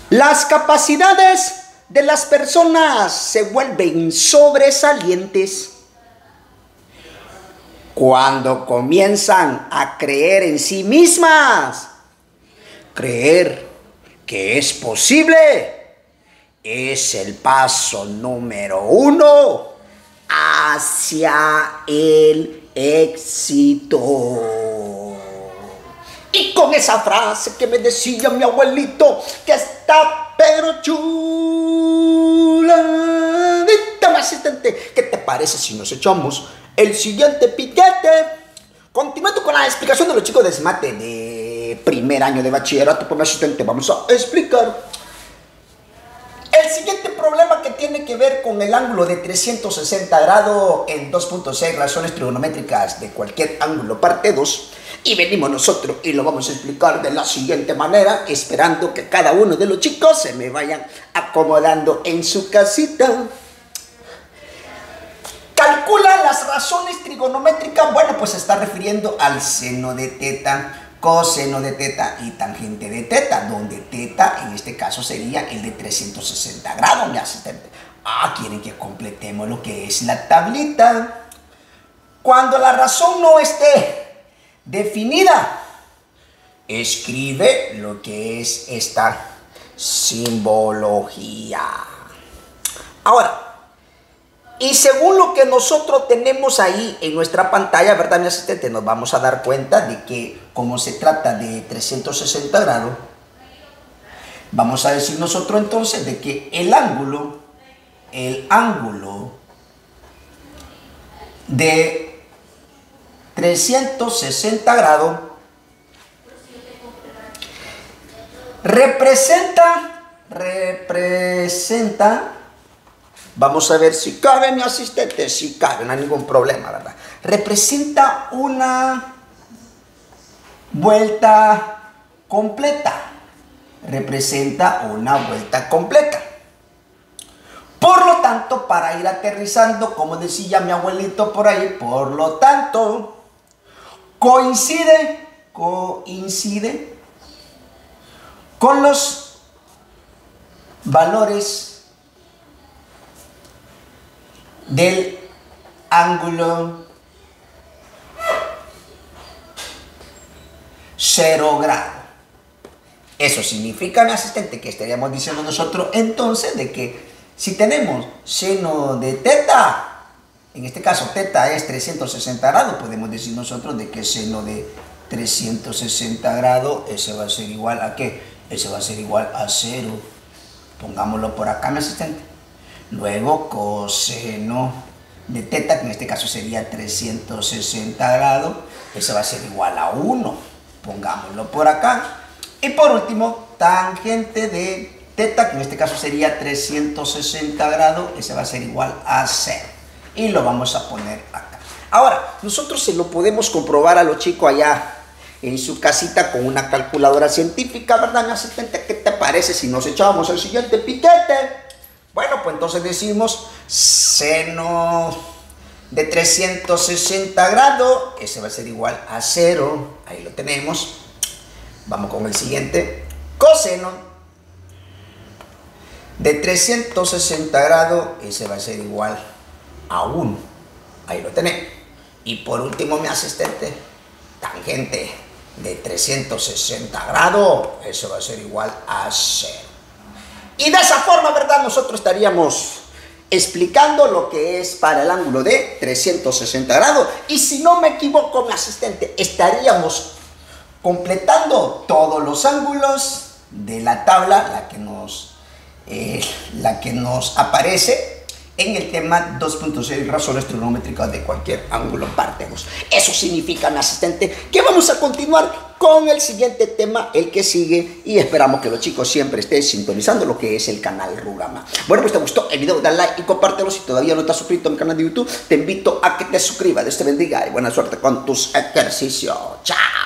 Las capacidades de las personas se vuelven sobresalientes cuando comienzan a creer en sí mismas. Creer que es posible es el paso número 1 hacia el éxito. Y con esa frase que me decía mi abuelito, que está pero chuladita, mi asistente, ¿qué te parece si nos echamos el siguiente piquete? Continuando con la explicación de los chicos de SMATE de primer año de bachillerato, pues mi asistente, vamos a explicar el siguiente problema, que tiene que ver con el ángulo de 360 grados en 2.6 razones trigonométricas de cualquier ángulo parte 2. Y venimos nosotros y lo vamos a explicar de la siguiente manera, esperando que cada uno de los chicos se me vayan acomodando en su casita. Calcula las razones trigonométricas. Bueno, pues se está refiriendo al seno de teta, coseno de teta y tangente de teta, donde teta en este caso sería el de 360 grados, mi asistente. Quieren que completemos lo que es la tablita. Cuando la razón no esté definida, escribe lo que es esta simbología. Ahora, y según lo que nosotros tenemos ahí en nuestra pantalla, ¿verdad, mi asistente? Nos vamos a dar cuenta de que como se trata de 360 grados, vamos a decir nosotros entonces de que el ángulo de 360 grados representa, vamos a ver si cabe, mi asistente, si cabe, no hay ningún problema, ¿verdad? Representa una vuelta completa. Representa una vuelta completa. Por lo tanto, para ir aterrizando, como decía mi abuelito por ahí, por lo tanto, coincide con los valores del ángulo 0 grado. Eso significa, mi asistente, que estaríamos diciendo nosotros entonces de que si tenemos seno de teta, en este caso teta es 360 grados, podemos decir nosotros de que seno de 360 grados, ese va a ser igual a ¿qué? Ese va a ser igual a 0. Pongámoslo por acá, mi asistente. Luego coseno de teta, que en este caso sería 360 grados, ese va a ser igual a 1. Pongámoslo por acá. Y por último, tangente de teta, que en este caso sería 360 grados, ese va a ser igual a 0. Y lo vamos a poner acá. Ahora, nosotros se lo podemos comprobar a los chicos allá en su casita con una calculadora científica, ¿verdad, mi asistente? ¿Qué te parece si nos echábamos el siguiente piquete? Bueno, pues entonces decimos seno de 360 grados, ese va a ser igual a 0. Ahí lo tenemos. Vamos con el siguiente. Coseno de 360 grados, ese va a ser igual a 1. Ahí lo tenemos. Y por último, mi asistente, tangente de 360 grados, eso va a ser igual a 0. Y de esa forma, ¿verdad? Nosotros estaríamos explicando lo que es para el ángulo de 360 grados. Y si no me equivoco, mi asistente, estaríamos completando todos los ángulos de la tabla, la que nos aparece en el tema 2.6 razones trigonométricas de cualquier ángulo parte 2. Eso significa, mi asistente, que vamos a continuar con el siguiente tema, el que sigue, y esperamos que los chicos siempre estén sintonizando lo que es el canal Rugama. Bueno, pues te gustó el video, dale like y compártelo. Si todavía no estás suscrito a mi canal de YouTube, te invito a que te suscribas. Dios te bendiga y buena suerte con tus ejercicios. Chao.